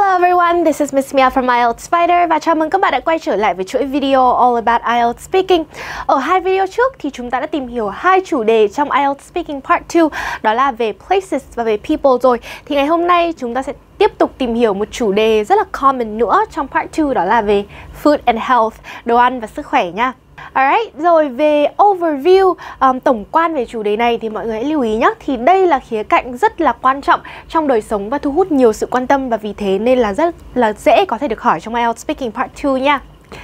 Hello everyone, this is Miss Mia from IELTS Spider và chào mừng các bạn đã quay trở lại với chuỗi video All About IELTS Speaking. Ở hai video trước thì chúng ta đã tìm hiểu hai chủ đề trong IELTS Speaking Part 2, đó là về places và về people rồi. Thì ngày hôm nay chúng ta sẽ tiếp tục tìm hiểu một chủ đề rất là common nữa trong Part 2, đó là về food and health, đồ ăn và sức khỏe nha. Alright, rồi về overview, tổng quan về chủ đề này thì mọi người hãy lưu ý nhé. Thì đây là khía cạnh rất là quan trọng trong đời sống và thu hút nhiều sự quan tâm, và vì thế nên là rất là dễ có thể được hỏi trong IELTS Speaking Part 2 nha.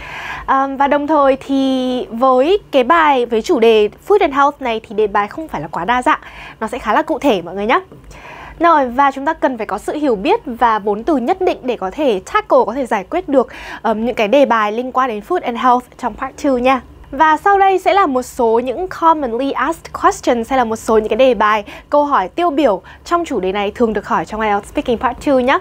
Và đồng thời thì với cái bài với chủ đề Food and Health này thì đề bài không phải là quá đa dạng, nó sẽ khá là cụ thể mọi người nhé. Rồi, và chúng ta cần phải có sự hiểu biết và vốn từ nhất định để có thể tackle, có thể giải quyết được những cái đề bài liên quan đến Food and Health trong Part 2 nha. Và sau đây sẽ là một số những commonly asked questions, hay là một số những cái đề bài, câu hỏi tiêu biểu trong chủ đề này thường được hỏi trong IELTS Speaking Part 2 nhé.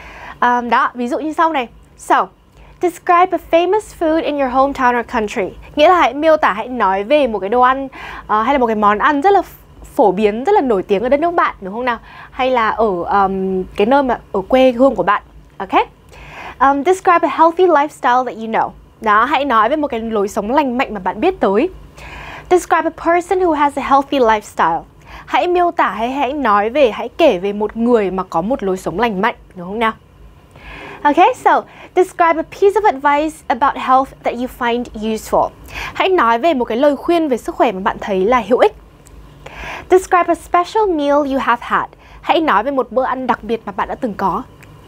Đó, ví dụ như sau này. So, describe a famous food in your hometown or country. Nghĩa là hãy miêu tả, hãy nói về một cái đồ ăn hay là một cái món ăn rất là phổ biến, rất là nổi tiếng ở đất nước bạn, đúng không nào? Hay là ở cái nơi mà ở quê hương của bạn. Ok. Describe a healthy lifestyle that you know. Đó, hãy nói về một cái lối sống lành mạnh mà bạn biết tới. Describe a person who has a healthy lifestyle. Hãy miêu tả hay hãy nói về, hãy kể về một người mà có một lối sống lành mạnh, đúng không nào? Okay, so describe a piece of advice about health that you find useful. Hãy nói về một cái lời khuyên về sức khỏe mà bạn thấy là hữu ích. Describe a special meal you have had. Hãy nói về một bữa ăn đặc biệt mà bạn đã từng có.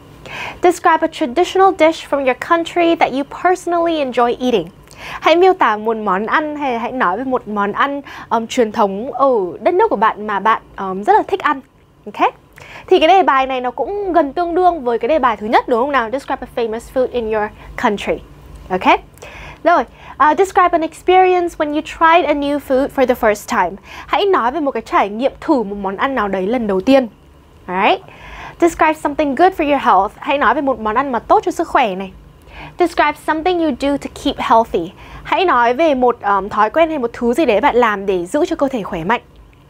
Describe a traditional dish from your country that you personally enjoy eating. Hãy miêu tả một món ăn hay hãy nói về một món ăn truyền thống ở đất nước của bạn mà bạn rất là thích ăn. Ok. Thì cái đề bài này nó cũng gần tương đương với cái đề bài thứ nhất, đúng không nào? Describe a famous food in your country. Ok. Rồi, describe an experience when you tried a new food for the first time. Hãy nói về một cái trải nghiệm thử một món ăn nào đấy lần đầu tiên. Alright. Describe something good for your health. Hãy nói về một món ăn mà tốt cho sức khỏe này. Describe something you do to keep healthy. Hãy nói về một thói quen hay một thứ gì đấy bạn làm để giữ cho cơ thể khỏe mạnh.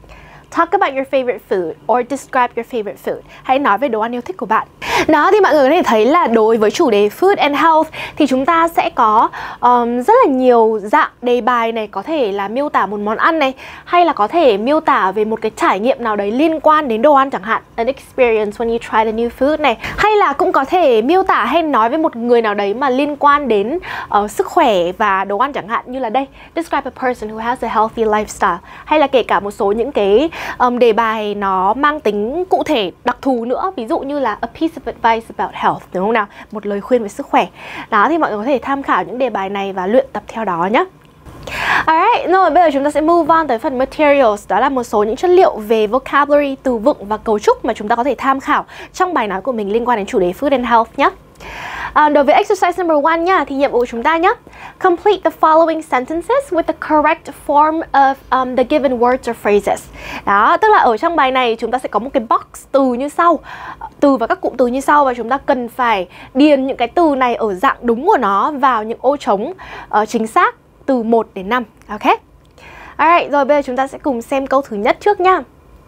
Talk about your favorite food or describe your favorite food. Hãy nói về đồ ăn yêu thích của bạn. Đó, thì mọi người có thể thấy là đối với chủ đề Food and Health thì chúng ta sẽ có rất là nhiều dạng đề bài này. Có thể là miêu tả một món ăn này, hay là có thể miêu tả về một cái trải nghiệm nào đấy liên quan đến đồ ăn chẳng hạn, an experience when you tried a new food này. Hay là cũng có thể miêu tả hay nói với một người nào đấy mà liên quan đến sức khỏe và đồ ăn chẳng hạn, như là đây, describe a person who has a healthy lifestyle. Hay là kể cả một số những cái đề bài nó mang tính cụ thể, đặc thù nữa, ví dụ như là a piece of advice about health, đúng không nào? Một lời khuyên về sức khỏe. Đó, thì mọi người có thể tham khảo những đề bài này và luyện tập theo đó nhé. Alright, rồi bây giờ chúng ta sẽ move on tới phần materials. Đó là một số những chất liệu về vocabulary, từ vựng và cấu trúc mà chúng ta có thể tham khảo trong bài nói của mình liên quan đến chủ đề Food and Health nhé. Đối với exercise number 1 nha, thì nhiệm vụ của chúng ta nhé, complete the following sentences with the correct form of the given words or phrases. Đó, tức là ở trong bài này chúng ta sẽ có một cái box từ như sau, từ và các cụm từ như sau, và chúng ta cần phải điền những cái từ này ở dạng đúng của nó vào những ô trống chính xác từ 1 đến 5. Ok. Alright, rồi bây giờ chúng ta sẽ cùng xem câu thứ nhất trước nha.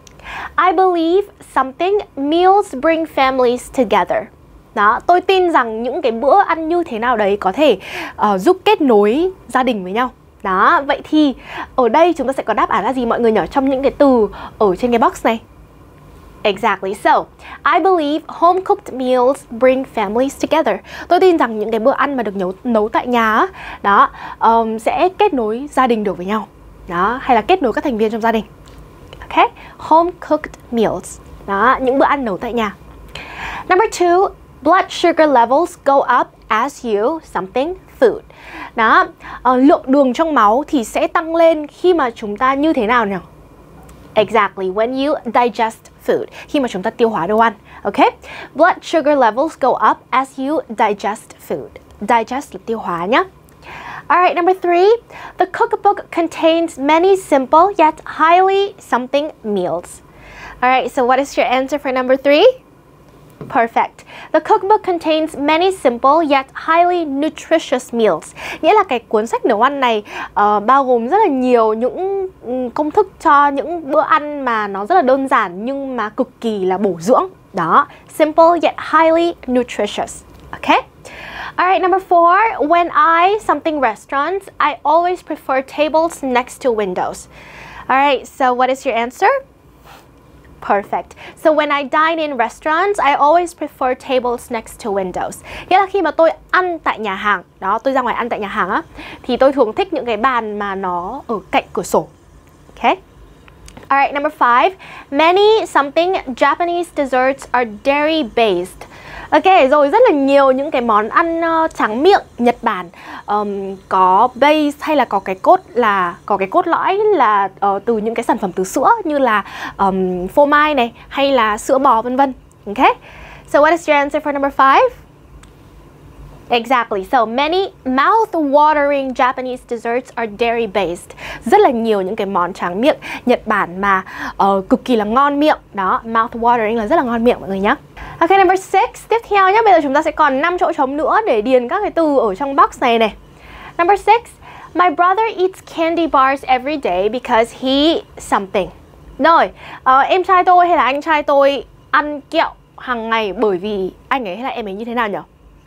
I believe something meals bring families together. Đó, tôi tin rằng những cái bữa ăn như thế nào đấy có thể giúp kết nối gia đình với nhau. Đó, vậy thì ở đây chúng ta sẽ có đáp án là gì mọi người nhỉ? Trong những cái từ ở trên cái box này. Exactly so. I believe home cooked meals bring families together. Tôi tin rằng những cái bữa ăn mà được nấu tại nhà đó sẽ kết nối gia đình được với nhau. Đó, hay là kết nối các thành viên trong gia đình. Ok, home cooked meals. Đó, những bữa ăn nấu tại nhà. Number 2, blood sugar levels go up as you something food. Đó, lượng đường trong máu thì sẽ tăng lên khi mà chúng ta như thế nào nhỉ? Exactly, when you digest food, khi mà chúng ta tiêu hóa đồ ăn. Ok, blood sugar levels go up as you digest food. Digest là tiêu hóa nhé. Alright, number 3, the cookbook contains many simple yet highly something meals. Alright, so what is your answer for number 3? Perfect. The cookbook contains many simple yet highly nutritious meals. Nghĩa là cái cuốn sách nấu ăn này bao gồm rất là nhiều những công thức cho những bữa ăn mà nó rất là đơn giản nhưng mà cực kỳ là bổ dưỡng. Đó, simple yet highly nutritious. Okay? Alright, number 4. When I something restaurants, I always prefer tables next to windows. Alright, so what is your answer? Perfect. So when I dine in restaurants, I always prefer tables next to windows. Nghĩa là khi mà tôi ăn tại nhà hàng, đó, tôi ra ngoài ăn tại nhà hàng á, thì tôi thường thích những cái bàn mà nó ở cạnh cửa sổ. Okay? Alright, number 5. Many something Japanese desserts are dairy based. Ok, rồi rất là nhiều những cái món ăn tráng miệng Nhật Bản có base hay là có cái cốt lõi là từ những cái sản phẩm từ sữa như là phô mai này hay là sữa bò vân vân. Okay? So what is your answer for number 5? Exactly. So many mouth-watering Japanese desserts are dairy-based. Rất là nhiều những cái món tráng miệng Nhật Bản mà cực kỳ là ngon miệng. Đó, mouth-watering là rất là ngon miệng mọi người nhé. Ok, number 6. Tiếp theo nhé, bây giờ chúng ta sẽ còn 5 chỗ trống nữa để điền các cái từ ở trong box này này. Number 6. My brother eats candy bars every day because he something. Rồi, em trai tôi hay là anh trai tôi ăn kẹo hàng ngày bởi vì anh ấy hay là em ấy như thế nào nhỉ?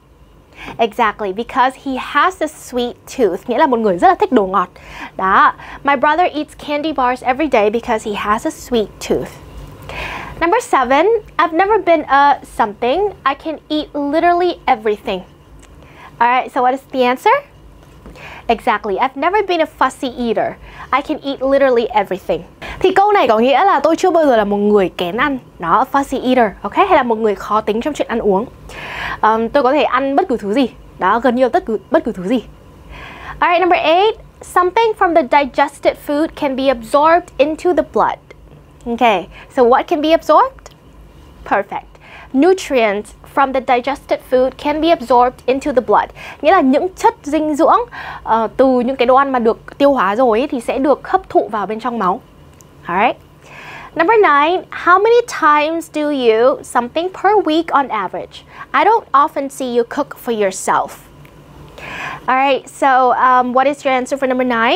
Exactly, because he has a sweet tooth. Nghĩa là một người rất là thích đồ ngọt. Đó, my brother eats candy bars every day because he has a sweet tooth. Number 7, I've never been a something. I can eat literally everything. Alright, so what is the answer? Exactly, I've never been a fussy eater. I can eat literally everything. Thì câu này có nghĩa là tôi chưa bao giờ là một người kén ăn. Đó, fussy eater, ok? Hay là một người khó tính trong chuyện ăn uống. Tôi có thể ăn bất cứ thứ gì. Đó, gần như là bất cứ thứ gì. Alright, number 8. Something from the digested food can be absorbed into the blood. Okay, so what can be absorbed? Perfect. Nutrients from the digested food can be absorbed into the blood. Nghĩa là những chất dinh dưỡng từ những cái đồ ăn mà được tiêu hóa rồi ấy, thì sẽ được hấp thụ vào bên trong máu. Alright. Number 9. How many times do you something per week on average? I don't often see you cook for yourself. Alright, so what is your answer for number 9?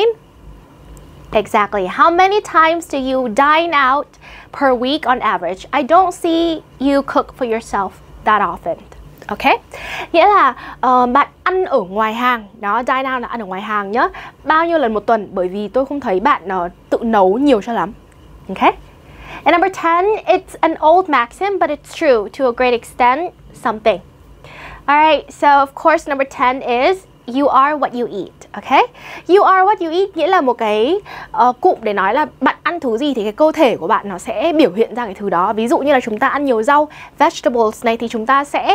Exactly. How many times do you dine out per week on average? I don't see you cook for yourself that often. Ok? Nghĩa là bạn ăn ở ngoài hàng. Đó, dine out là ăn ở ngoài hàng nhá. Bao nhiêu lần một tuần? Bởi vì tôi không thấy bạn tự nấu nhiều cho lắm. Ok? And number 10, it's an old maxim, but it's true to a great extent, something. Alright, so of course number 10 is you are what you eat, okay? You are what you eat nghĩa là một cái cụm để nói là bạn ăn thứ gì thì cái cơ thể của bạn nó sẽ biểu hiện ra cái thứ đó. Ví dụ như là chúng ta ăn nhiều rau, vegetables này thì chúng ta sẽ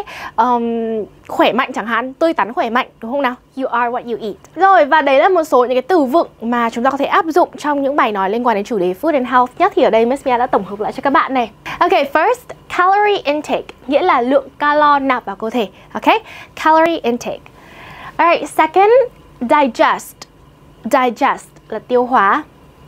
khỏe mạnh chẳng hạn, tươi tắn khỏe mạnh, đúng không nào? You are what you eat. Rồi, và đấy là một số những cái từ vựng mà chúng ta có thể áp dụng trong những bài nói liên quan đến chủ đề food and health nhất. Thì ở đây Miss Mia đã tổng hợp lại cho các bạn này. Ok, first, calorie intake nghĩa là lượng calo nạp vào cơ thể. Ok, calorie intake. Alright, second, digest. Digest là tiêu hóa.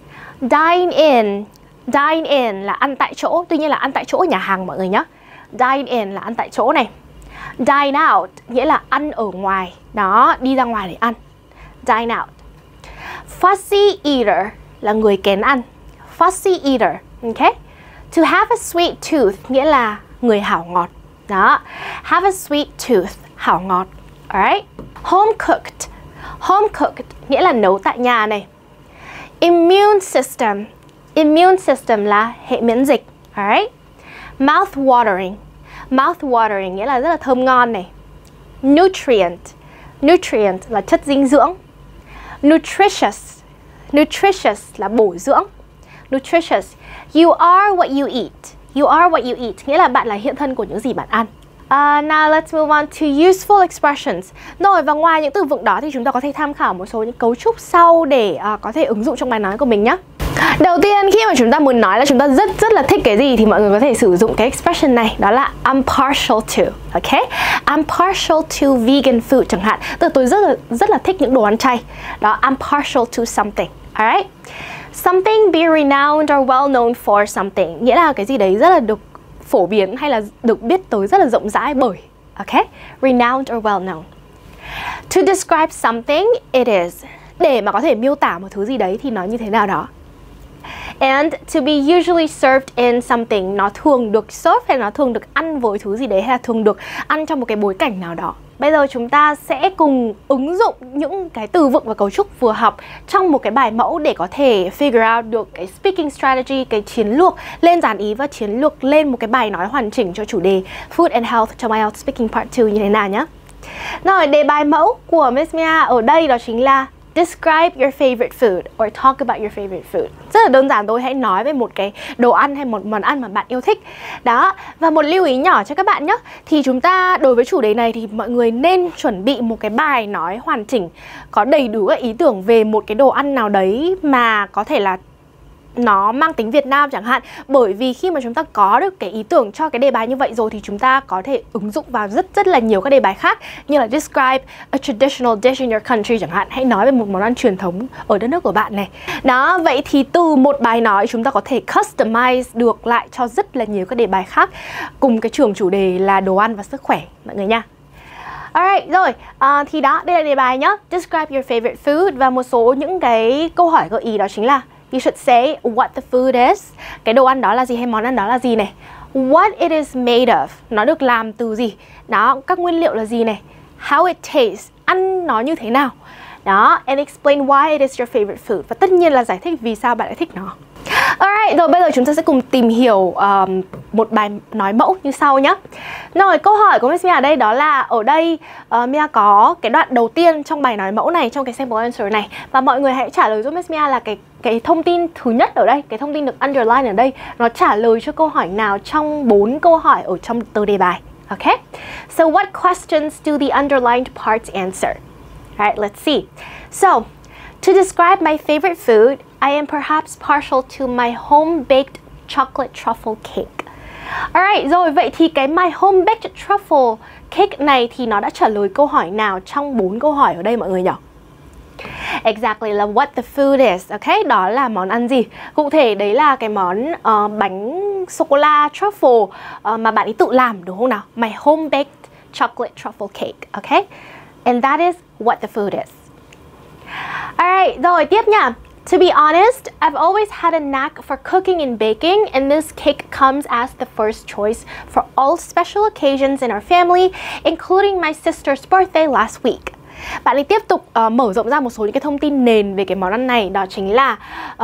Dine in là ăn tại chỗ. Tuy nhiên là ăn tại chỗ ở nhà hàng mọi người nhé. Dine in là ăn tại chỗ này. Dine out nghĩa là ăn ở ngoài. Đó, đi ra ngoài để ăn. Dine out. Fussy eater là người kén ăn. Fussy eater, ok? To have a sweet tooth nghĩa là người hảo ngọt. Đó, have a sweet tooth, hảo ngọt. Alright. Home cooked. Home cooked nghĩa là nấu tại nhà này. Immune system. Immune system là hệ miễn dịch. Alright. Mouth watering. Mouth watering nghĩa là rất là thơm ngon này. Nutrient. Nutrient là chất dinh dưỡng. Nutritious. Nutritious là bổ dưỡng. Nutritious. You are what you eat. You are what you eat nghĩa là bạn là hiện thân của những gì bạn ăn. Now let's move on to useful expressions. Rồi, và ngoài những từ vựng đó thì chúng ta có thể tham khảo một số những cấu trúc sau để có thể ứng dụng trong bài nói của mình nhé. Đầu tiên, khi mà chúng ta muốn nói là chúng ta rất là thích cái gì thì mọi người có thể sử dụng cái expression này, đó là I'm partial to. Ok? I'm partial to vegan food chẳng hạn. Tức là tôi rất là thích những đồ ăn chay. Đó, I'm partial to something. Alright? Something be renowned or well known for something nghĩa là cái gì đấy rất là được phổ biến hay là được biết tới rất là rộng rãi bởi. Ok? Renowned or well known. To describe something, it is. Để mà có thể miêu tả một thứ gì đấy thì nó như thế nào đó. And to be usually served in something, nó thường được serve hay nó thường được ăn với thứ gì đấy, hay là thường được ăn trong một cái bối cảnh nào đó. Bây giờ chúng ta sẽ cùng ứng dụng những cái từ vựng và cấu trúc vừa học trong một cái bài mẫu để có thể figure out được cái speaking strategy, cái chiến lược lên dàn ý và chiến lược lên một cái bài nói hoàn chỉnh cho chủ đề Food and Health trong IELTS Speaking Part 2 như thế nào nhé. Rồi, đề bài mẫu của Miss Mia ở đây đó chính là describe your favorite food or talk about your favorite food. Rất là đơn giản thôi, hãy nói về một cái đồ ăn hay một món ăn mà bạn yêu thích. Đó, và một lưu ý nhỏ cho các bạn nhé. Thì chúng ta đối với chủ đề này thì mọi người nên chuẩn bị một cái bài nói hoàn chỉnh, có đầy đủ các ý tưởng về một cái đồ ăn nào đấy mà có thể là nó mang tính Việt Nam chẳng hạn. Bởi vì khi mà chúng ta có được cái ý tưởng cho cái đề bài như vậy rồi thì chúng ta có thể ứng dụng vào rất là nhiều các đề bài khác, như là describe a traditional dish in your country chẳng hạn. Hãy nói về một món ăn truyền thống ở đất nước của bạn này. Đó, vậy thì từ một bài nói chúng ta có thể customize được lại cho rất là nhiều các đề bài khác cùng cái trường chủ đề là đồ ăn và sức khỏe mọi người nha. Alright, rồi, thì đó, đây là đề bài nhá. Describe your favorite food. Và một số những cái câu hỏi gợi ý đó chính là you should say what the food is. Cái đồ ăn đó là gì hay món ăn đó là gì này. What it is made of. Nó được làm từ gì. Đó, các nguyên liệu là gì này. How it tastes. Ăn nó như thế nào. Đó, and explain why it is your favorite food. Và tất nhiên là giải thích vì sao bạn lại thích nó. Alright, rồi bây giờ chúng ta sẽ cùng tìm hiểu một bài nói mẫu như sau nhé. Rồi, câu hỏi của Miss Mia ở đây đó là ở đây Mia có cái đoạn đầu tiên trong bài nói mẫu này, trong cái sample answer này. Và mọi người hãy trả lời giúp Miss Mia là cái thông tin thứ nhất ở đây, cái thông tin được underline ở đây, nó trả lời cho câu hỏi nào trong 4 câu hỏi ở trong tờ đề bài. Okay? So what questions do the underlined parts answer? Alright, let's see. So, to describe my favorite food, I am perhaps partial to my home-baked chocolate truffle cake. Alright, rồi vậy thì cái my home-baked truffle cake này thì nó đã trả lời câu hỏi nào trong 4 câu hỏi ở đây mọi người nhỉ? Exactly, là what the food is. Ok, đó là món ăn gì. Cụ thể đấy là cái món bánh sô-cô-la truffle mà bạn ấy tự làm đúng không nào? My home-baked chocolate truffle cake. Ok, and that is what the food is. Alright, rồi tiếp nha. To be honest, I've always had a knack for cooking and baking, and this cake comes as the first choice for all special occasions in our family, including my sister's birthday last week. Bạn ấy tiếp tục mở rộng ra một số những cái thông tin nền về cái món ăn này. Đó chính là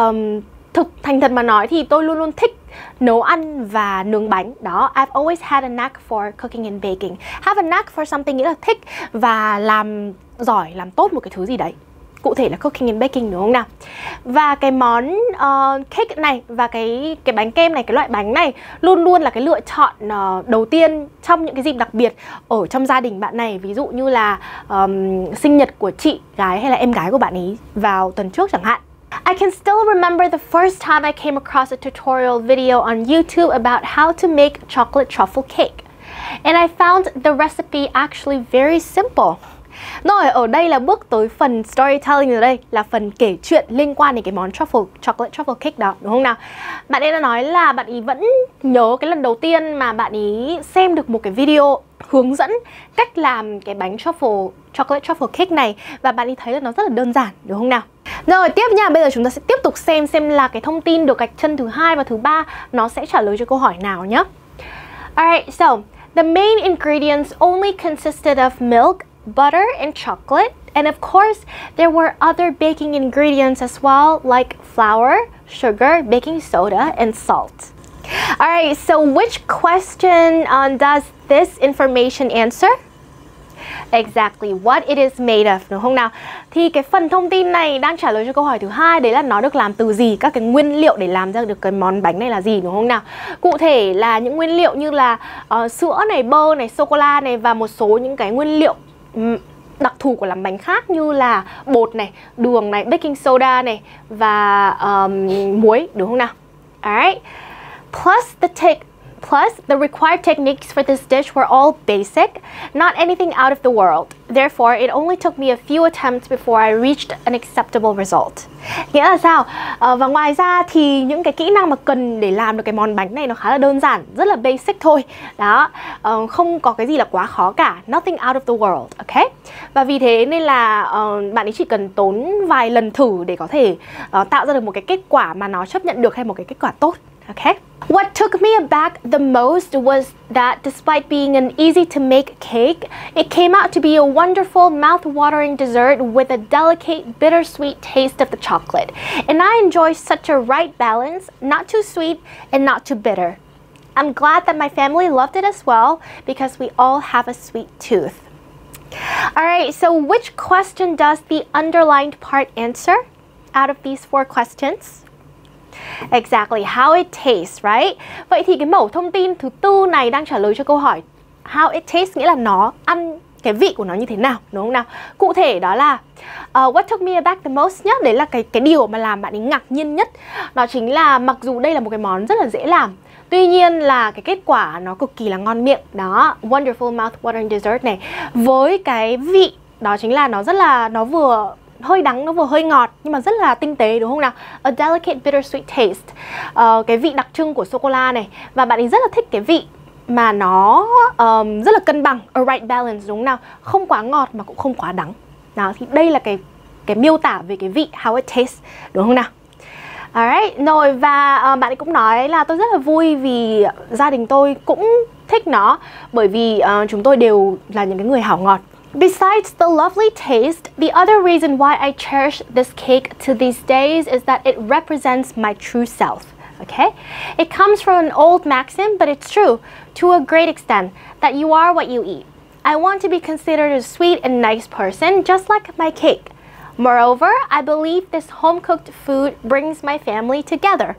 thành thật mà nói thì tôi luôn luôn thích nấu ăn và nướng bánh. Đó, I've always had a knack for cooking and baking. Have a knack for something nghĩa là thích và làm giỏi, làm tốt một cái thứ gì đấy. Cụ thể là cooking and baking đúng không nào? Và cái món cake này và cái bánh kem này, cái loại bánh này luôn luôn là cái lựa chọn đầu tiên trong những cái dịp đặc biệt ở trong gia đình bạn này. Ví dụ như là sinh nhật của chị gái hay là em gái của bạn ấy vào tuần trước chẳng hạn. I can still remember the first time I came across a tutorial video on YouTube about how to make chocolate truffle cake. And I found the recipe actually very simple. Rồi, ở đây là bước tới phần storytelling rồi đây, là phần kể chuyện liên quan đến cái món chocolate truffle cake đó, đúng không nào? Bạn ấy đã nói là bạn ấy vẫn nhớ cái lần đầu tiên mà bạn ấy xem được một cái video hướng dẫn cách làm cái bánh chocolate truffle cake này, và bạn ấy thấy là nó rất là đơn giản, đúng không nào? Rồi, tiếp nha, bây giờ chúng ta sẽ tiếp tục xem là cái thông tin được gạch chân thứ 2 và thứ 3 nó sẽ trả lời cho câu hỏi nào nhé. Alright, so the main ingredients only consisted of milk, butter and chocolate, and of course there were other baking ingredients as well, like flour, sugar, baking soda and salt. Alright, so which question does this information answer? Exactly, what it is made of, đúng không nào? Thì cái phần thông tin này đang trả lời cho câu hỏi thứ 2, đấy là nó được làm từ gì, các cái nguyên liệu để làm ra được cái món bánh này là gì, đúng không nào? Cụ thể là những nguyên liệu như là sữa này, bơ này, sô-cô-la này, và một số những cái nguyên liệu đặc thù của làm bánh khác như là bột này, đường này, baking soda này và muối, đúng không nào? Alright. Plus Plus, the required techniques for this dish were all basic, not anything out of the world. Therefore, it only took me a few attempts before I reached an acceptable result. Nghĩa là sao? Và ngoài ra thì những cái kỹ năng mà cần để làm được cái món bánh này nó khá là đơn giản, rất là basic thôi. Đó, không có cái gì là quá khó cả. Nothing out of the world, ok? Và vì thế nên là bạn ấy chỉ cần tốn vài lần thử để có thể tạo ra được một cái kết quả mà nó chấp nhận được hay một cái kết quả tốt, ok? What took me aback the most was that despite being an easy to make cake, it came out to be a wonderful mouth-watering dessert with a delicate bittersweet taste of the chocolate. And I enjoy such a right balance, not too sweet and not too bitter. I'm glad that my family loved it as well because we all have a sweet tooth. Alright, so which question does the underlined part answer out of these 4 questions? Exactly, how it tastes, right? Vậy thì cái mẩu thông tin thứ tư này đang trả lời cho câu hỏi how it tastes, nghĩa là nó ăn, cái vị của nó như thế nào, đúng không nào? Cụ thể đó là what took me aback the most nhất, đấy là cái điều mà làm bạn ấy ngạc nhiên nhất. Đó chính là mặc dù đây là một cái món rất là dễ làm, tuy nhiên là cái kết quả nó cực kỳ là ngon miệng. Đó, wonderful mouth-watering dessert này, với cái vị đó chính là nó rất là, nó vừa hơi đắng, nó vừa hơi ngọt nhưng mà rất là tinh tế, đúng không nào? A delicate bittersweet taste, cái vị đặc trưng của sô-cô-la này. Và bạn ấy rất là thích cái vị mà nó rất là cân bằng, a right balance, đúng không nào? Không quá ngọt mà cũng không quá đắng. Đó, thì đây là cái miêu tả về cái vị, how it tastes, đúng không nào? Alright, rồi và bạn ấy cũng nói là tôi rất là vui vì gia đình tôi cũng thích nó, bởi vì chúng tôi đều là những cái người hảo ngọt. Besides the lovely taste, the other reason why I cherish this cake to these days is that it represents my true self. Okay? It comes from an old maxim, but it's true to a great extent that you are what you eat. I want to be considered a sweet and nice person, just like my cake. Moreover, I believe this home-cooked food brings my family together.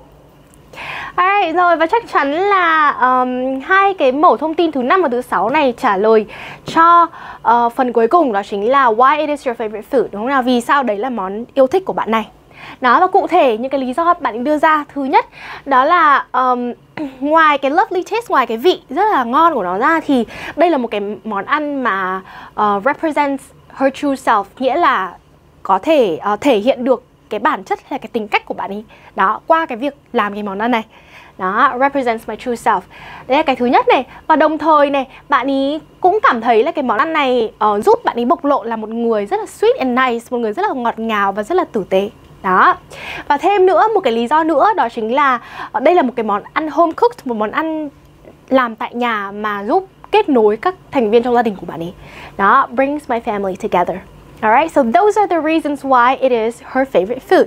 Alright, rồi và chắc chắn là hai cái mẫu thông tin thứ 5 và thứ 6 này trả lời cho phần cuối cùng, đó chính là why it is your favorite food, đúng không nào? Vì sao đấy là món yêu thích của bạn này. Đó, và cụ thể những cái lý do bạn đưa ra, thứ nhất đó là ngoài cái lovely taste, ngoài cái vị rất là ngon của nó ra, thì đây là một cái món ăn mà represents her true self, nghĩa là có thể thể hiện được cái bản chất hay cái tính cách của bạn ấy đó qua cái việc làm cái món ăn này. Đó, represents my true self. Đấy là cái thứ nhất này. Và đồng thời này, bạn ấy cũng cảm thấy là cái món ăn này giúp bạn ấy bộc lộ là một người rất là sweet and nice, một người rất là ngọt ngào và rất là tử tế. Đó. Và thêm nữa, một cái lý do nữa đó chính là đây là một cái món ăn home cooked, một món ăn làm tại nhà mà giúp kết nối các thành viên trong gia đình của bạn ấy. Đó, brings my family together. Alright, so those are the reasons why it is her favorite food.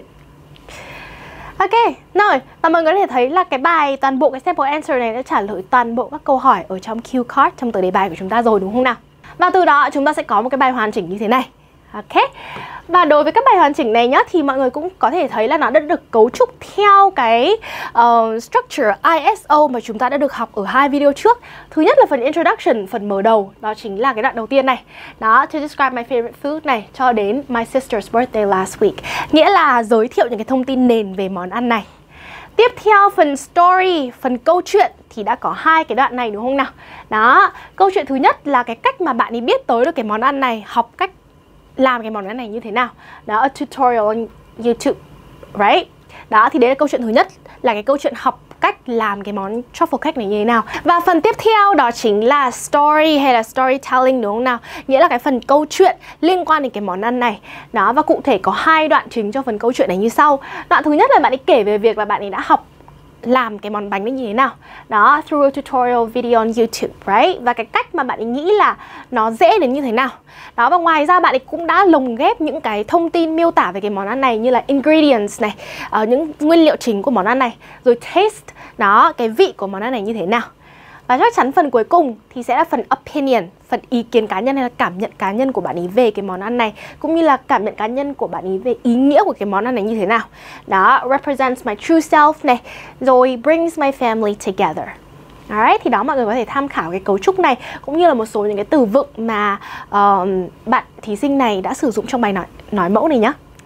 Ok, rồi, và mọi người có thể thấy là cái bài, toàn bộ cái sample answer này đã trả lời toàn bộ các câu hỏi ở trong cue card, trong tờ đề bài của chúng ta rồi, đúng không nào? Và từ đó chúng ta sẽ có một cái bài hoàn chỉnh như thế này. Ok, và đối với các bài hoàn chỉnh này nhá, thì mọi người cũng có thể thấy là nó đã được cấu trúc theo cái structure ISO mà chúng ta đã được học ở 2 video trước. Thứ nhất là phần introduction, phần mở đầu, đó chính là cái đoạn đầu tiên này. Đó, to describe my favorite food này, cho đến my sister's birthday last week, nghĩa là giới thiệu những cái thông tin nền về món ăn này. Tiếp theo phần story, phần câu chuyện thì đã có 2 cái đoạn này, đúng không nào? Đó, câu chuyện thứ nhất là cái cách mà bạn ấy biết tới được cái món ăn này, học cách làm cái món ăn này như thế nào. Đó, a tutorial on YouTube, right? Đó, thì đấy là câu chuyện thứ nhất, là cái câu chuyện học cách làm cái món truffle cake này như thế nào. Và phần tiếp theo đó chính là story hay là storytelling, đúng không nào? Nghĩa là cái phần câu chuyện liên quan đến cái món ăn này. Đó, và cụ thể có 2 đoạn chính cho phần câu chuyện này như sau. Đoạn thứ nhất là bạn ấy kể về việc là bạn ấy đã học làm cái món bánh này như thế nào. Đó, through a tutorial video on YouTube, right? Và cái cách mà bạn ấy nghĩ là nó dễ đến như thế nào. Đó, và ngoài ra bạn ấy cũng đã lồng ghép những cái thông tin miêu tả về cái món ăn này, như là ingredients này, những nguyên liệu chính của món ăn này, rồi taste, đó, cái vị của món ăn này như thế nào. Và chắc chắn phần cuối cùng thì sẽ là phần opinion, phần ý kiến cá nhân hay là cảm nhận cá nhân của bạn ấy về cái món ăn này, cũng như là cảm nhận cá nhân của bạn ấy về ý nghĩa của cái món ăn này như thế nào. Đó, represents my true self này, rồi brings my family together. Alright, thì đó mọi người có thể tham khảo cái cấu trúc này, cũng như là một số những cái từ vựng mà bạn thí sinh này đã sử dụng trong bài nói mẫu này nhé.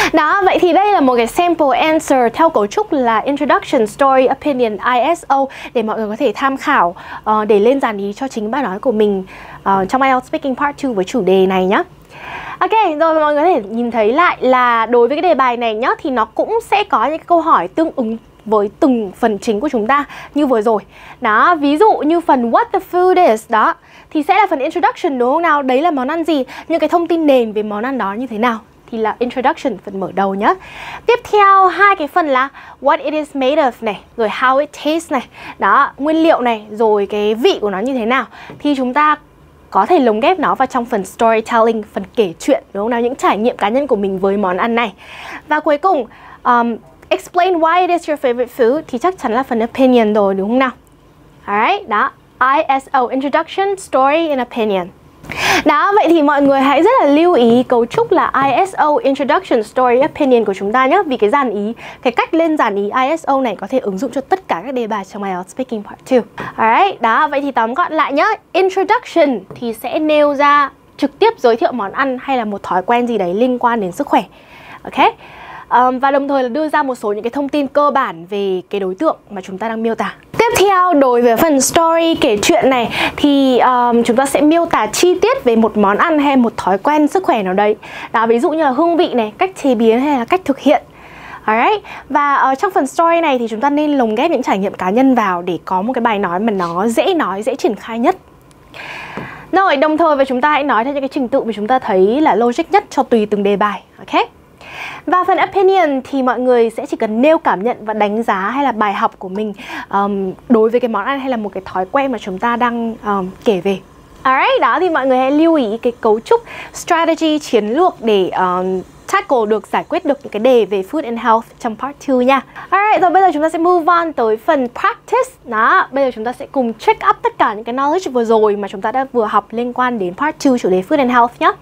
Đó, vậy thì đây là một cái sample answer theo cấu trúc là Introduction, Story, Opinion, ISO để mọi người có thể tham khảo để lên dàn ý cho chính bài nói của mình trong IELTS Speaking Part 2 với chủ đề này nhé. Ok, rồi mọi người có thể nhìn thấy lại là đối với cái đề bài này nhá, thì nó cũng sẽ có những cái câu hỏi tương ứng với từng phần chính của chúng ta như vừa rồi. Đó, ví dụ như phần what the food is đó thì sẽ là phần introduction đúng không nào? Đấy là món ăn gì, những cái thông tin nền về món ăn đó như thế nào thì là introduction, phần mở đầu nhá. Tiếp theo hai cái phần là what it is made of này, rồi how it tastes này. Đó, nguyên liệu này, rồi cái vị của nó như thế nào thì chúng ta có thể lồng ghép nó vào trong phần storytelling, phần kể chuyện đúng không nào? Những trải nghiệm cá nhân của mình với món ăn này. Và cuối cùng explain why it is your favorite food thì chắc chắn là phần opinion rồi đúng không nào? Alright, đó, ISO, Introduction, Story and Opinion. Đó, vậy thì mọi người hãy rất là lưu ý cấu trúc là ISO, Introduction, Story, Opinion của chúng ta nhé. Vì cái dàn ý, cái cách lên dàn ý ISO này có thể ứng dụng cho tất cả các đề bài trong IELTS Speaking Part 2. Alright, đó, vậy thì tóm gọn lại nhé. Introduction thì sẽ nêu ra trực tiếp giới thiệu món ăn hay là một thói quen gì đấy liên quan đến sức khỏe. Ok. Và đồng thời là đưa ra một số những cái thông tin cơ bản về cái đối tượng mà chúng ta đang miêu tả. Tiếp theo, đối với phần story kể chuyện này thì chúng ta sẽ miêu tả chi tiết về một món ăn hay một thói quen sức khỏe nào đấy. Đó, ví dụ như là hương vị này, cách chế biến hay là cách thực hiện. Alright. Và trong phần story này thì chúng ta nên lồng ghép những trải nghiệm cá nhân vào để có một cái bài nói mà nó dễ dễ triển khai nhất. Rồi, đồng thời và chúng ta hãy nói theo những cái trình tự mà chúng ta thấy là logic nhất cho tùy từng đề bài. Ok. Và phần opinion thì mọi người sẽ chỉ cần nêu cảm nhận và đánh giá hay là bài học của mình đối với cái món ăn hay là một cái thói quen mà chúng ta đang kể về. Alright, đó thì mọi người hãy lưu ý cái cấu trúc strategy, chiến lược để tackle được, giải quyết được những cái đề về food and health trong part 2 nha. Alright, rồi bây giờ chúng ta sẽ move on tới phần practice. Đó, bây giờ chúng ta sẽ cùng check up tất cả những cái knowledge vừa rồi mà chúng ta đã vừa học liên quan đến part 2 chủ đề food and health nhé.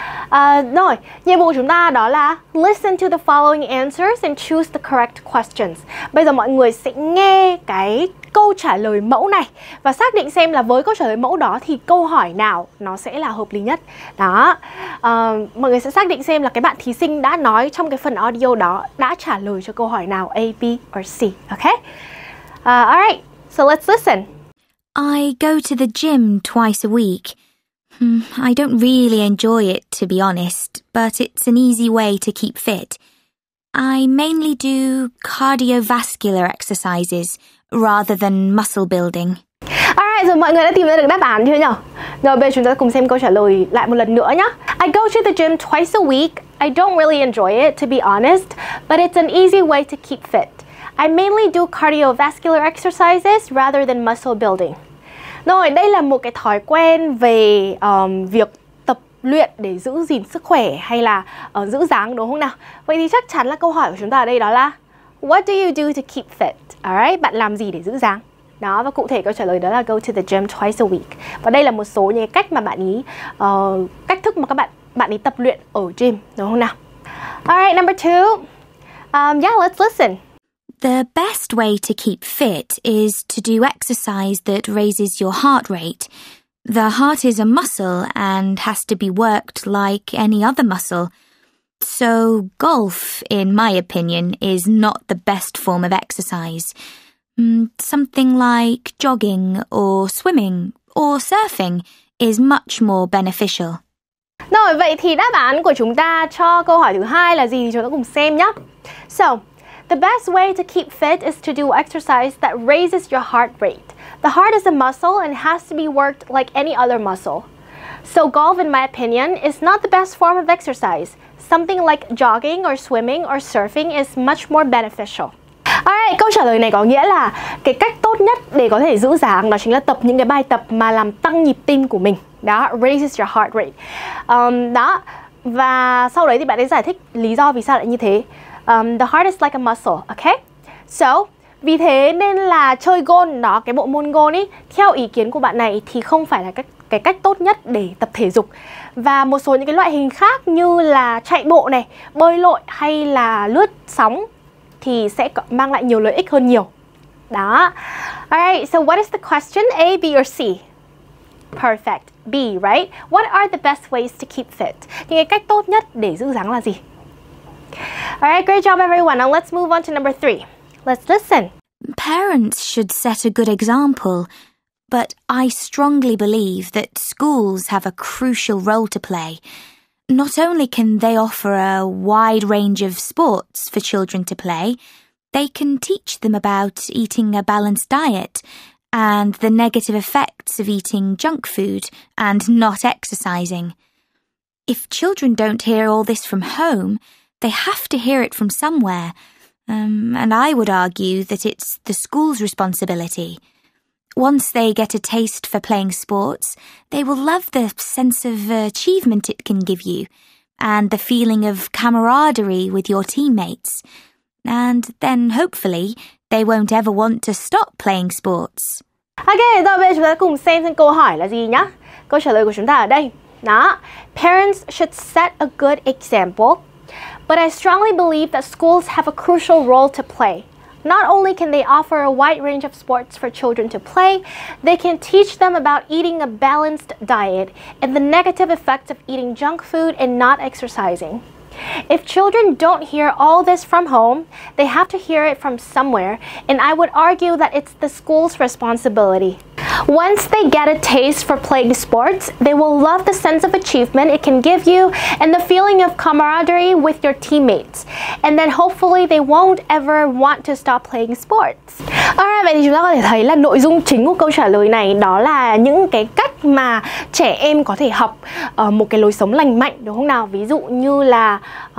Rồi, nhiệm vụ của chúng ta đó là listen to the following answers and choose the correct questions. Bây giờ mọi người sẽ nghe cái câu trả lời mẫu này và xác định xem là với câu trả lời mẫu đó thì câu hỏi nào nó sẽ là hợp lý nhất. Đó, mọi người sẽ xác định xem là cái bạn thí sinh đã nói trong cái phần audio đó đã trả lời cho câu hỏi nào, A, B or C. Ok? Alright, so let's listen. I go to the gym twice a week. I don't really enjoy it, to be honest, but it's an easy way to keep fit. I mainly do cardiovascular exercises rather than muscle building. Alright, rồi mọi người đã tìm ra được đáp án chưa nhỉ? Rồi bây giờ chúng ta cùng xem câu trả lời lại một lần nữa nhé. I go to the gym twice a week. I don't really enjoy it, to be honest, but it's an easy way to keep fit. I mainly do cardiovascular exercises rather than muscle building. Rồi, đây là một cái thói quen về việc tập luyện để giữ gìn sức khỏe hay là giữ dáng đúng không nào? Vậy thì chắc chắn là câu hỏi của chúng ta ở đây đó là what do you do to keep fit? Alright, bạn làm gì để giữ dáng? Đó, và cụ thể câu trả lời đó là go to the gym twice a week. Và đây là một số những cái cách mà bạn ý cách thức mà các bạn ý tập luyện ở gym đúng không nào? Alright, number 2. Yeah, let's listen. The best way to keep fit is to do exercise that raises your heart rate. The heart is a muscle and has to be worked like any other muscle. So golf, in my opinion, is not the best form of exercise. Something like jogging or swimming or surfing is much more beneficial. Rồi, vậy thì đáp án của chúng ta cho câu hỏi thứ hai là gì thì chúng ta cùng xem nhé. So, the best way to keep fit is to do exercise that raises your heart rate. The heart is a muscle and has to be worked like any other muscle. So golf, in my opinion, is not the best form of exercise. Something like jogging or swimming or surfing is much more beneficial. Alright, câu trả lời này có nghĩa là cái cách tốt nhất để có thể giữ dáng đó chính là tập những cái bài tập mà làm tăng nhịp tim của mình. Đó, raises your heart rate. Đó, và sau đấy thì bạn ấy giải thích lý do vì sao lại như thế. The heart is like a muscle, okay? So, vì thế nên là chơi golf đó, cái bộ môn golf ý, theo ý kiến của bạn này thì không phải là cái cách tốt nhất để tập thể dục. Và một số những cái loại hình khác như là chạy bộ này, bơi lội hay là lướt sóng thì sẽ mang lại nhiều lợi ích hơn nhiều. Đó. Alright, so what is the question? A, B or C? Perfect. B, right? What are the best ways to keep fit? Những cái cách tốt nhất để giữ dáng là gì? Alright, great job everyone. Now let's move on to number 3. Let's listen. Parents should set a good example, but I strongly believe that schools have a crucial role to play. Not only can they offer a wide range of sports for children to play, they can teach them about eating a balanced diet and the negative effects of eating junk food and not exercising. If children don't hear all this from home, they have to hear it from somewhere, and I would argue that it's the school's responsibility. Once they get a taste for playing sports, they will love the sense of achievement it can give you and the feeling of camaraderie with your teammates. And then hopefully they won't ever want to stop playing sports. Ok, rồi bây giờ chúng ta cùng xem câu hỏi là gì nhá. Câu trả lời của chúng ta ở đây. Đó, parents should set a good example, but I strongly believe that schools have a crucial role to play. Not only can they offer a wide range of sports for children to play, they can teach them about eating a balanced diet and the negative effects of eating junk food and not exercising. If children don't hear all this from home, they have to hear it from somewhere, and I would argue that it's the school's responsibility. Once they get a taste for playing sports, they will love the sense of achievement it can give you and the feeling of camaraderie with your teammates. And then hopefully they won't ever want to stop playing sports. Alright, vậy thì chúng ta có thể thấy là nội dung chính của câu trả lời này đó là những cái cách mà trẻ em có thể học một cái lối sống lành mạnh, đúng không nào? Ví dụ như là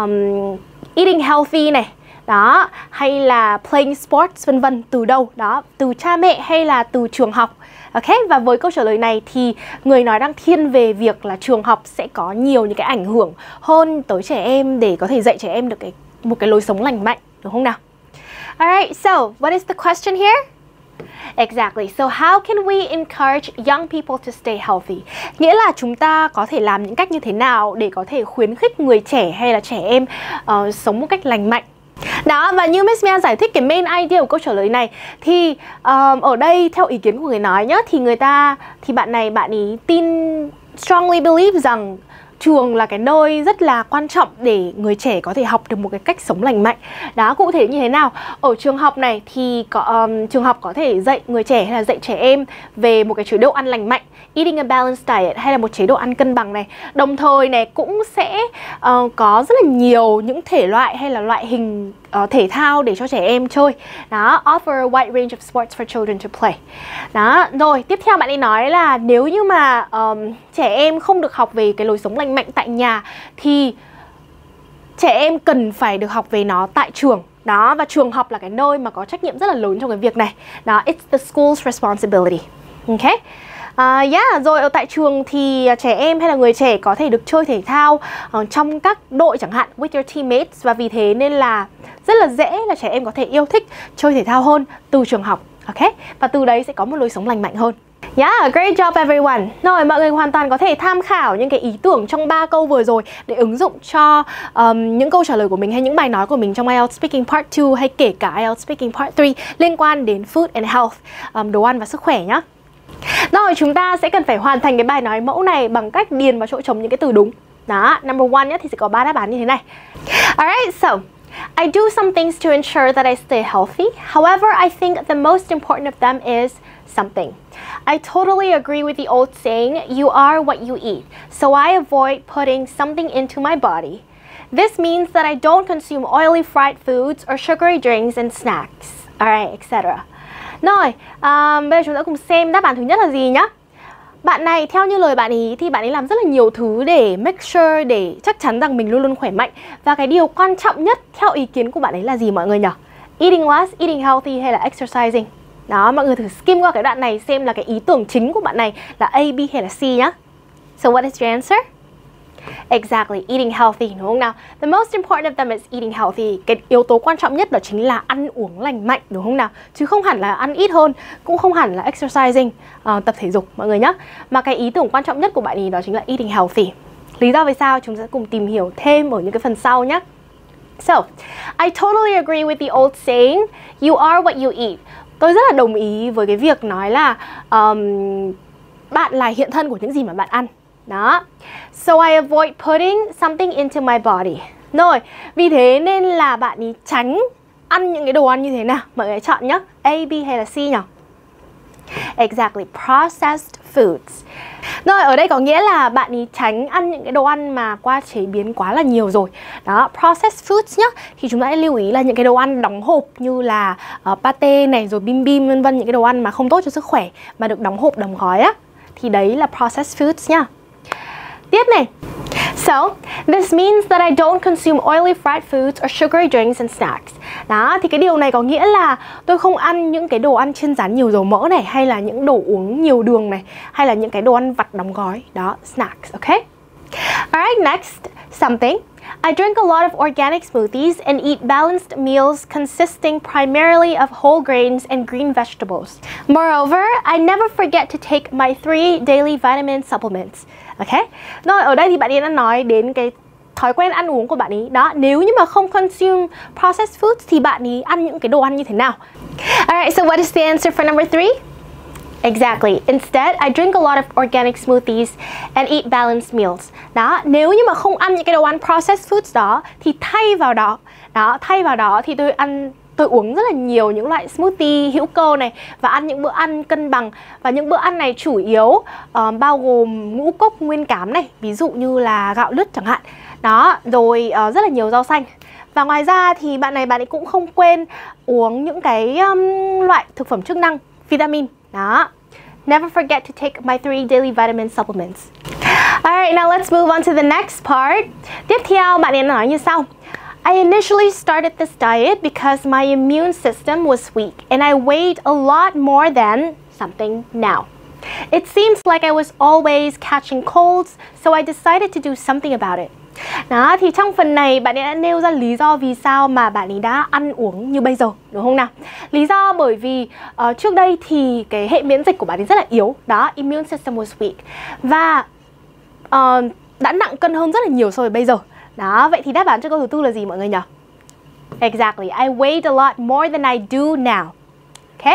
eating healthy này, đó, hay là playing sports vân vân. Từ đâu? Đó, từ cha mẹ hay là từ trường học. Ok, và với câu trả lời này thì người nói đang thiên về việc là trường học sẽ có nhiều những cái ảnh hưởng hơn tới trẻ em để có thể dạy trẻ em được một cái lối sống lành mạnh, đúng không nào? Alright, so what is the question here? Exactly. So how can we encourage young people to stay healthy? Nghĩa là chúng ta có thể làm những cách như thế nào để có thể khuyến khích người trẻ hay là trẻ em sống một cách lành mạnh? Đó, và như Miss Mia giải thích cái main idea của câu trả lời này thì ở đây theo ý kiến của người nói nhá, thì bạn ấy tin strongly believe rằng trường là cái nơi rất là quan trọng để người trẻ có thể học được một cái cách sống lành mạnh. Đó, cụ thể như thế nào? Ở trường học này thì trường học có thể dạy người trẻ hay là dạy trẻ em về một cái chế độ ăn lành mạnh, eating a balanced diet, hay là một chế độ ăn cân bằng này. Đồng thời này cũng sẽ có rất là nhiều những thể loại hay là loại hình thể thao để cho trẻ em chơi. Đó, offer a wide range of sports for children to play. Đó, rồi tiếp theo bạn ấy nói là nếu như mà trẻ em không được học về cái lối sống lành mạnh tại nhà thì trẻ em cần phải được học về nó tại trường. Đó, và trường học là cái nơi mà có trách nhiệm rất là lớn trong cái việc này. Đó, it's the school's responsibility. Ok. Rồi ở tại trường thì trẻ em hay là người trẻ có thể được chơi thể thao trong các đội chẳng hạn, with your teammates, và vì thế nên là rất là dễ là trẻ em có thể yêu thích chơi thể thao hơn từ trường học. Ok, và từ đấy sẽ có một lối sống lành mạnh hơn. Yeah, great job everyone. Rồi, mọi người hoàn toàn có thể tham khảo những cái ý tưởng trong 3 câu vừa rồi để ứng dụng cho những câu trả lời của mình hay những bài nói của mình trong IELTS Speaking Part 2 hay kể cả IELTS Speaking Part 3 liên quan đến food and health, đồ ăn và sức khỏe nhé. Rồi, chúng ta sẽ cần phải hoàn thành cái bài nói mẫu này bằng cách điền vào chỗ trống những cái từ đúng. Đó, number 1 nhé, thì sẽ có 3 đáp án như thế này. Alright, so I do some things to ensure that I stay healthy. However, I think the most important of them is something. I totally agree with the old saying, you are what you eat. So I avoid putting something into my body. This means that I don't consume oily fried foods or sugary drinks and snacks. Alright, etc. Rồi, bây giờ chúng ta cùng xem đáp án thứ nhất là gì nhá. Bạn này, theo như lời bạn ý thì bạn ấy làm rất là nhiều thứ để make sure, để chắc chắn rằng mình luôn luôn khỏe mạnh. Và cái điều quan trọng nhất theo ý kiến của bạn ấy là gì mọi người nhỉ? Eating less, eating healthy hay là exercising? Đó, mọi người thử skim qua cái đoạn này xem là cái ý tưởng chính của bạn này là A, B hay là C nhá. So what is your answer? Exactly, eating healthy, đúng không nào? The most important of them is eating healthy. Cái yếu tố quan trọng nhất đó chính là ăn uống lành mạnh, đúng không nào? Chứ không hẳn là ăn ít hơn, cũng không hẳn là exercising, tập thể dục mọi người nhé. Mà cái ý tưởng quan trọng nhất của bạn ấy đó chính là eating healthy. Lý do vì sao chúng ta sẽ cùng tìm hiểu thêm ở những cái phần sau nhé. So, I totally agree with the old saying, you are what you eat. Tôi rất là đồng ý với cái việc nói là bạn là hiện thân của những gì mà bạn ăn. Đó. So I avoid putting something into my body. Rồi, vì thế nên là bạn ý tránh ăn những cái đồ ăn như thế nào? Mọi người chọn nhé, A, B hay là C nhỉ? Exactly, processed foods. Rồi, ở đây có nghĩa là bạn ý tránh ăn những cái đồ ăn mà qua chế biến quá là nhiều rồi. Đó, processed foods nhá. Thì chúng ta hãy lưu ý là những cái đồ ăn đóng hộp như là pate này, rồi bim bim vân vân, những cái đồ ăn mà không tốt cho sức khỏe mà được đóng hộp, đóng gói á, thì đấy là processed foods nhá. Tiếp này. So, this means that I don't consume oily fried foods or sugary drinks and snacks. Đó, thì cái điều này có nghĩa là tôi không ăn những cái đồ ăn chiên rán nhiều dầu mỡ này, hay là những đồ uống nhiều đường này, hay là những cái đồ ăn vặt đóng gói. Đó, snacks, okay? Alright, next, something. I drink a lot of organic smoothies and eat balanced meals consisting primarily of whole grains and green vegetables. Moreover, I never forget to take my 3 daily vitamin supplements. Okay? Rồi, ở đây thì bạn ấy đã nói đến cái thói quen ăn uống của bạn ấy. Đó, nếu như mà không consume processed foods thì bạn ấy ăn những cái đồ ăn như thế nào? Alright, so what is the answer for number 3? Exactly. Instead, I drink a lot of organic smoothies and eat balanced meals. Đó, nếu như mà không ăn những cái đồ ăn processed foods đó thì thay vào đó thì tôi uống rất là nhiều những loại smoothie hữu cơ này và ăn những bữa ăn cân bằng, và những bữa ăn này chủ yếu bao gồm ngũ cốc nguyên cám này, ví dụ như là gạo lứt chẳng hạn. Đó, rồi rất là nhiều rau xanh. Và ngoài ra thì bạn ấy cũng không quên uống những cái loại thực phẩm chức năng, vitamin. Đó. Never forget to take my 3 daily vitamin supplements. Alright, now let's move on to the next part. Tiếp theo bạn ấy nói như sau. I initially started this diet because my immune system was weak and I weighed a lot more than something now. It seems like I was always catching colds, so I decided to do something about it. Đó, thì trong phần này bạn ấy đã nêu ra lý do vì sao mà bạn ấy đã ăn uống như bây giờ, đúng không nào? Lý do bởi vì trước đây thì cái hệ miễn dịch của bạn ấy rất là yếu. Đó, immune system was weak. Và đã nặng cân hơn rất là nhiều so với bây giờ. Đó, vậy thì đáp án cho câu thứ tư là gì mọi người nhỉ? Exactly, I weighed a lot more than I do now. Okay?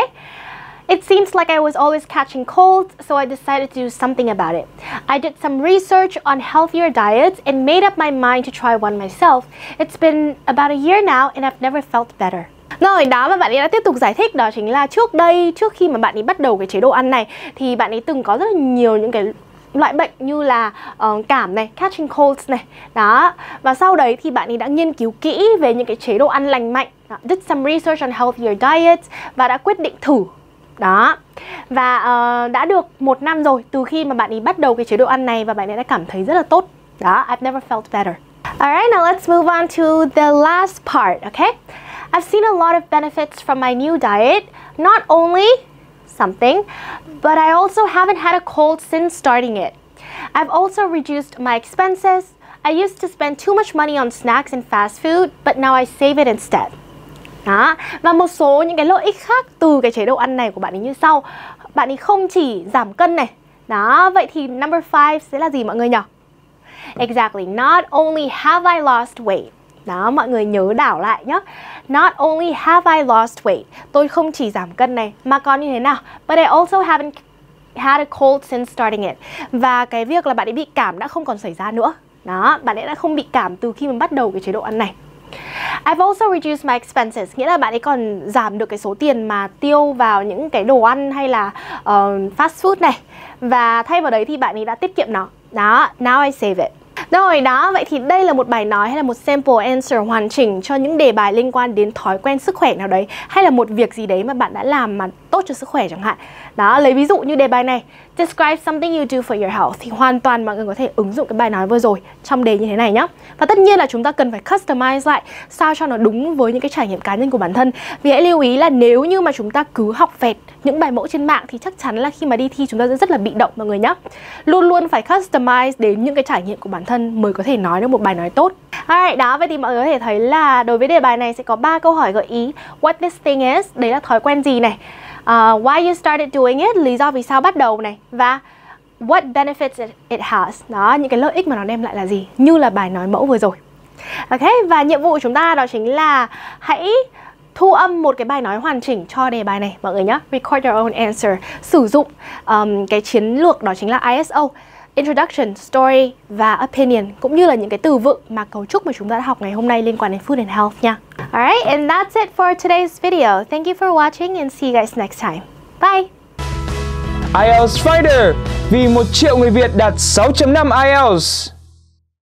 It seems like I was always catching colds, so I decided to do something about it. I did some research on healthier diets and made up my mind to try one myself. It's been about a year now and I've never felt better. Rồi, đó, và bạn ấy đã tiếp tục giải thích, đó chính là trước đây, trước khi mà bạn ấy bắt đầu cái chế độ ăn này thì bạn ấy từng có rất là nhiều những cái loại bệnh như là cảm này, catching colds này. Đó, và sau đấy thì bạn ấy đã nghiên cứu kỹ về những cái chế độ ăn lành mạnh. Did some research on healthier diets và đã quyết định thử. Đó, và đã được 1 năm rồi từ khi mà bạn ấy bắt đầu cái chế độ ăn này và bạn ấy đã cảm thấy rất là tốt. Đó, I've never felt better. Alright, now let's move on to the last part, okay? I've seen a lot of benefits from my new diet, not only something, but I also haven't had a cold since starting it. I've also reduced my expenses. I used to spend too much money on snacks and fast food, but now I save it instead. Đó, và một số những cái lợi ích khác từ cái chế độ ăn này của bạn ấy như sau. Bạn ấy không chỉ giảm cân này. Đó, vậy thì number 5 sẽ là gì mọi người nhỉ? Exactly, not only have I lost weight. Đó, mọi người nhớ đảo lại nhé. Not only have I lost weight, tôi không chỉ giảm cân này, mà còn như thế nào? But I also haven't had a cold since starting it. Và cái việc là bạn ấy bị cảm đã không còn xảy ra nữa. Đó, bạn ấy đã không bị cảm từ khi mà bắt đầu cái chế độ ăn này. I've also reduced my expenses, nghĩa là bạn ấy còn giảm được cái số tiền mà tiêu vào những cái đồ ăn hay là fast food này. Và thay vào đấy thì bạn ấy đã tiết kiệm nó. Đó, now I save it. Rồi, đó, vậy thì đây là một bài nói hay là một sample answer hoàn chỉnh cho những đề bài liên quan đến thói quen sức khỏe nào đấy, hay là một việc gì đấy mà bạn đã làm mà tốt cho sức khỏe chẳng hạn. Đó, lấy ví dụ như đề bài này, describe something you do for your health, thì hoàn toàn mọi người có thể ứng dụng cái bài nói vừa rồi trong đề như thế này nhá. Và tất nhiên là chúng ta cần phải customize lại sao cho nó đúng với những cái trải nghiệm cá nhân của bản thân. Vì hãy lưu ý là nếu như mà chúng ta cứ học vẹt những bài mẫu trên mạng thì chắc chắn là khi mà đi thi chúng ta sẽ rất là bị động mọi người nhá. Luôn luôn phải customize đến những cái trải nghiệm của bản thân mới có thể nói được một bài nói tốt. Alright, đó, vậy thì mọi người có thể thấy là đối với đề bài này sẽ có 3 câu hỏi gợi ý. What this thing is, đấy là thói quen gì này. Why you started doing it, lý do vì sao bắt đầu này. Và what benefits it has, đó, những cái lợi ích mà nó đem lại là gì, như là bài nói mẫu vừa rồi. Ok, và nhiệm vụ của chúng ta đó chính là hãy thu âm một cái bài nói hoàn chỉnh cho đề bài này mọi người nhé. Record your own answer. Sử dụng cái chiến lược đó chính là ISO, introduction, story và opinion, cũng như là những cái từ vựng mà cấu trúc mà chúng ta đã học ngày hôm nay liên quan đến food and health nha. Alright, and that's it for today's video. Thank you for watching and see you guys next time. Bye! IELTS Fighter, vì 1 triệu người Việt đạt 6.5 IELTS.